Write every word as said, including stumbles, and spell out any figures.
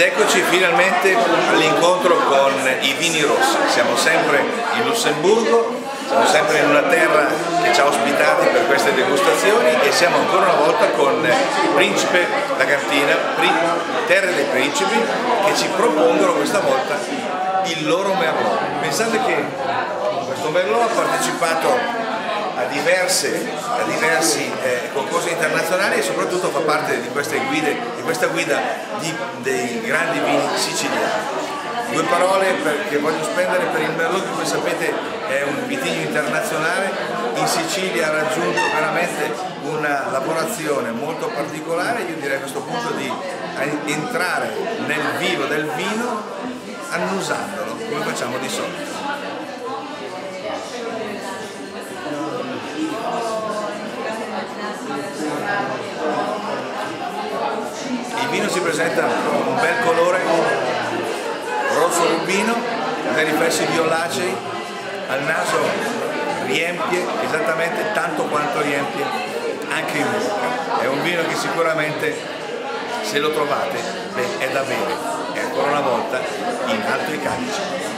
Eccoci finalmente all'incontro con i vini rossi. Siamo sempre in Lussemburgo, siamo sempre in una terra che ci ha ospitati per queste degustazioni e siamo ancora una volta con Principe La Cantina, Terre dei Principi, che ci propongono questa volta il loro Merlot. Pensate che questo Merlot ha partecipato a, diverse, a diversi eh, concorsi internazionali e soprattutto fa parte di queste guide, di questa guida di, dei grandi vini siciliani. Due parole per, che voglio spendere per il Merlot, che come sapete è un vitigno internazionale. In Sicilia ha raggiunto veramente una lavorazione molto particolare. Io direi a questo punto di entrare nel vivo del vino annusandolo, come facciamo di solito. Il vino si presenta con un bel colore rosso rubino, dei riflessi violacei, al naso riempie esattamente tanto quanto riempie anche in bocca. È un vino che sicuramente, se lo trovate, beh, è da bere, e ancora una volta in alto i calici.